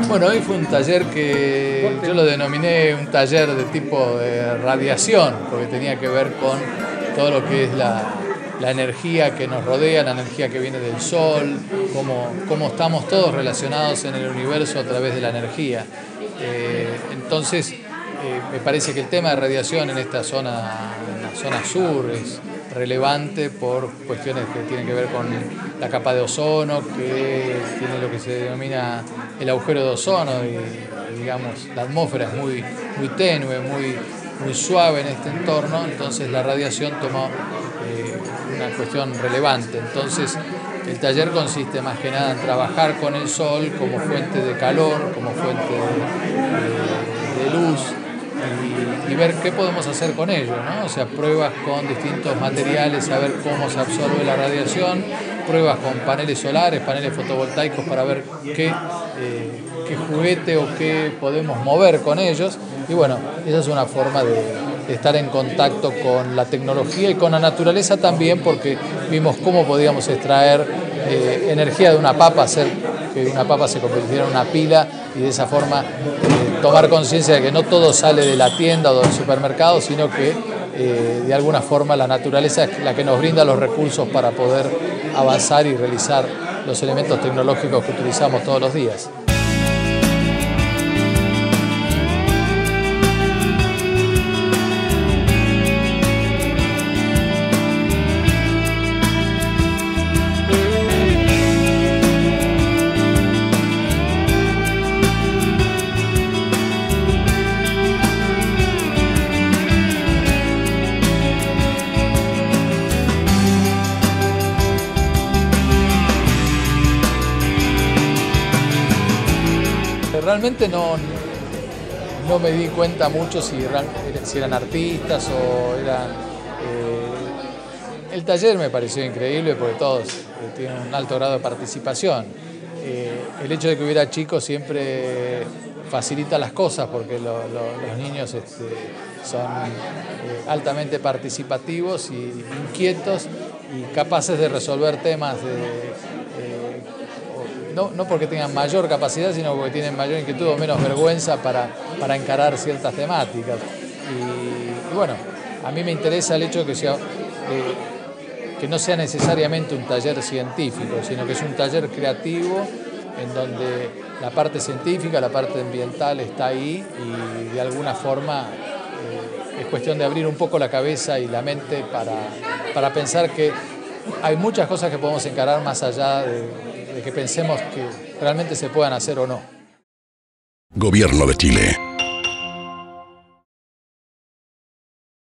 Bueno, hoy fue un taller que yo lo denominé un taller de tipo de radiación, porque tenía que ver con todo lo que es la energía que nos rodea, la energía que viene del sol, cómo estamos todos relacionados en el universo a través de la energía. Entonces, me parece que el tema de radiación en esta zona, en la zona sur, es relevante por cuestiones que tienen que ver con la capa de ozono, que tiene lo que se denomina el agujero de ozono y digamos, la atmósfera es muy tenue, muy suave en este entorno, entonces la radiación tomó una cuestión relevante. Entonces el taller consiste más que nada en trabajar con el sol como fuente de calor, como fuente de luz, y ver qué podemos hacer con ello, ¿no? O sea, pruebas con distintos materiales, saber cómo se absorbe la radiación, pruebas con paneles solares, paneles fotovoltaicos para ver qué juguete o qué podemos mover con ellos. Y bueno, esa es una forma de estar en contacto con la tecnología y con la naturaleza también, porque vimos cómo podíamos extraer energía de una papa, hacer que una papa se convirtiera en una pila y de esa forma tomar conciencia de que no todo sale de la tienda o del supermercado, sino que de alguna forma la naturaleza es la que nos brinda los recursos para poder avanzar y realizar los elementos tecnológicos que utilizamos todos los días. Realmente no me di cuenta mucho si eran artistas o eran... el taller me pareció increíble porque todos tienen un alto grado de participación. El hecho de que hubiera chicos siempre facilita las cosas porque los niños son altamente participativos y inquietos y capaces de resolver temas no porque tengan mayor capacidad, sino porque tienen mayor inquietud o menos vergüenza para encarar ciertas temáticas. Y bueno, a mí me interesa el hecho de que no sea necesariamente un taller científico, sino que es un taller creativo en donde la parte científica, la parte ambiental está ahí y de alguna forma es cuestión de abrir un poco la cabeza y la mente para pensar que hay muchas cosas que podemos encarar más allá de que pensemos que realmente se puedan hacer o no. Gobierno de Chile.